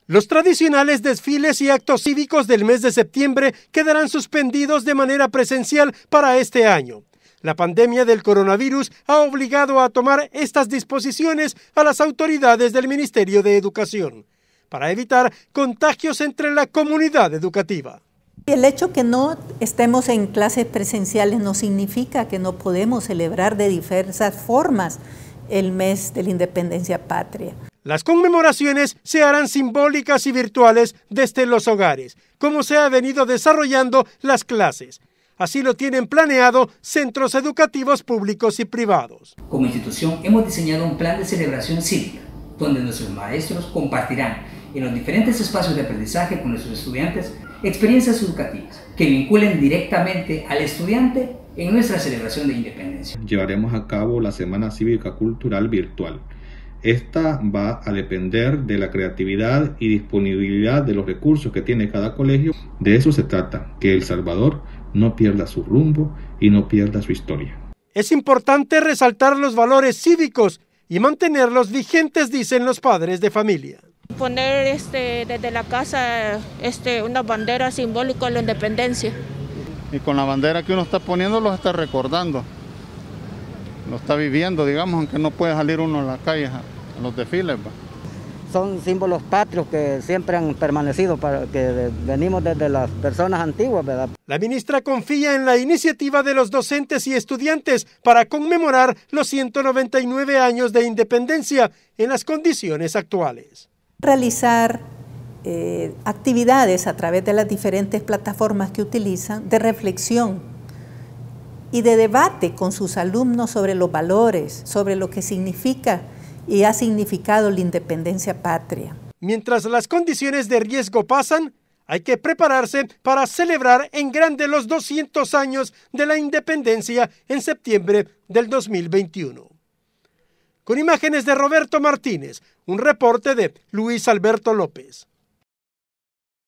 Los tradicionales desfiles y actos cívicos del mes de septiembre quedarán suspendidos de manera presencial para este año. La pandemia del coronavirus ha obligado a tomar estas disposiciones a las autoridades del Ministerio de Educación, para evitar contagios entre la comunidad educativa. El hecho que no estemos en clases presenciales no significa que no podemos celebrar de diversas formas el mes de la independencia patria. Las conmemoraciones se harán simbólicas y virtuales desde los hogares, como se ha venido desarrollando las clases. Así lo tienen planeado centros educativos públicos y privados. Como institución hemos diseñado un plan de celebración cívica, donde nuestros maestros compartirán en los diferentes espacios de aprendizaje con nuestros estudiantes experiencias educativas que vinculen directamente al estudiante en nuestra celebración de independencia. Llevaremos a cabo la Semana Cívica Cultural virtual. Esta va a depender de la creatividad y disponibilidad de los recursos que tiene cada colegio. De eso se trata, que El Salvador no pierda su rumbo y no pierda su historia. Es importante resaltar los valores cívicos y mantenerlos vigentes, dicen los padres de familia. Poner desde la casa una bandera simbólica de la independencia. Y con la bandera que uno está poniendo lo está recordando, lo está viviendo, digamos, aunque no puede salir uno a la calle a los desfiles. Son símbolos patrios que siempre han permanecido, que venimos desde las personas antiguas, ¿verdad? La ministra confía en la iniciativa de los docentes y estudiantes para conmemorar los 199 años de independencia en las condiciones actuales. Realizar actividades a través de las diferentes plataformas que utilizan de reflexión y de debate con sus alumnos sobre los valores, sobre lo que significa y ha significado la independencia patria. Mientras las condiciones de riesgo pasan, hay que prepararse para celebrar en grande los 200 años de la independencia en septiembre del 2021. Con imágenes de Roberto Martínez, un reporte de Luis Alberto López.